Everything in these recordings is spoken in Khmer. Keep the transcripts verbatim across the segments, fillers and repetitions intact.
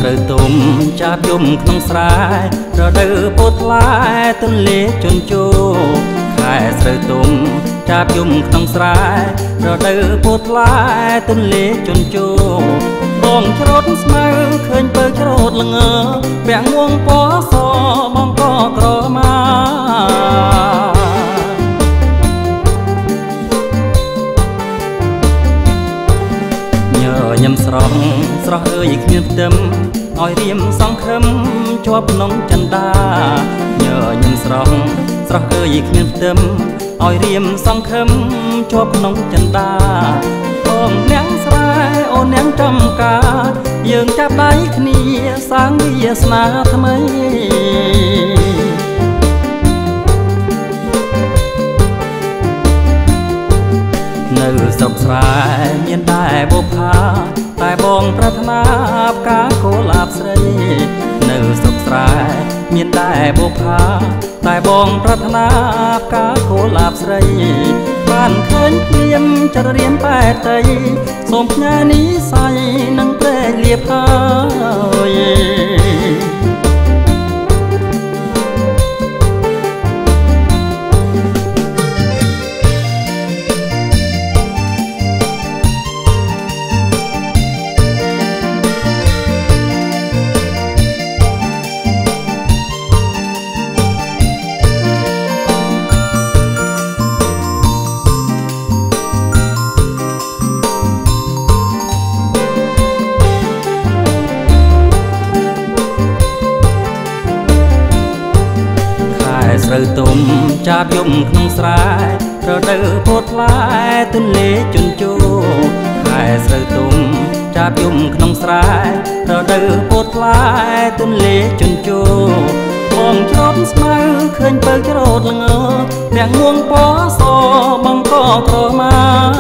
ស្រូវទុំចាប់យំក្នុងស្រែរដូវពោតផ្លែទន្លេជន់ជោខែស្រូវទុំចាប់យំក្នុងស្រែរដូវពោតផ្លែទន្លេជន់ជោបងច្រូតស្មៅឃើញពើច្រូតល្ងើពាក់ងួងពណ៌សបងក៏ក្រមាញ៉ាំស្រស់ស្រស់អើយគ្មានផ្ទឹមឲ្យរៀមសង្ឃឹមជាប់ក្នុងចិន្តាញ៉ាំស្រស់ស្រស់អើយគ្មានផ្ទឹមឲ្យរៀមសង្ឃឹមជាប់ក្នុងចិន្តាបងនាងស្រែអូននាងចំការយើងចាប់ដៃគ្នាសាងវាសនាថ្មីនៅស្រុកស្រែមានតែបុប្ផាតែបងប្រាថ្នាផ្កាកុលាបស្រីនៅស្រុកស្រែមានតែបុប្ផាតែបងប្រាថ្នាផ្កាកុលាបស្រីបានឃើញភ្លៀមចររៀមបែតៃសូមផ្ញើនិស័យនឹងព្រែកលៀបហើយស្រូវទុំចាប់យំក្នុងស្រែរដូវពោតផ្លែទន្លេជន់ជោខែស្រូវទុំចាប់យំក្នុងស្រែរដូវពោតផ្លែទន្លេជន់ជោបងច្រូតស្មៅឃើញពើច្រូតល្ងើពាក់ងួងពណ៌សបងក៏ក្រមា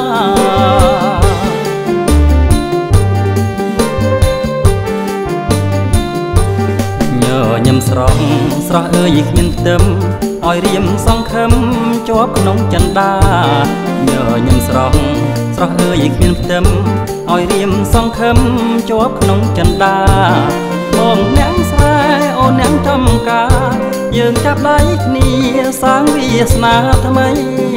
ញ៉ាំស្រស់ស្រស់អើយគ្មានផ្ទឹមឲ្យរៀមសង្ឃឹមជាប់ក្នុងចិន្តាញ៉ាំស្រស់ស្រស់អើយគ្មានផ្ទឹមឲ្យរៀមសង្ឃឹមជាប់ក្នុងចិន្តាបងនាងស្រែអូននាងចំការយើងចាប់ដៃគ្នាសាងវាសនាថ្មី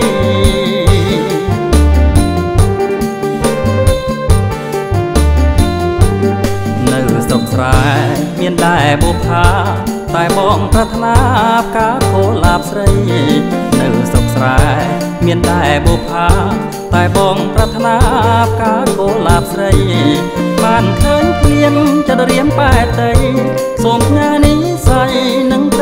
នៅស្រុកស្រែមានតែបុប្ផាតែបងប្រាថ្នាផ្កាកុលាបស្រីនៅស្រុកស្រែមានតែបុប្ផាតែបងប្រាថ្នាផ្កាកុលាបស្រីបានឃើញភ្លៀងចររៀមបែតៃសូមផ្ញើនិស័យនឹង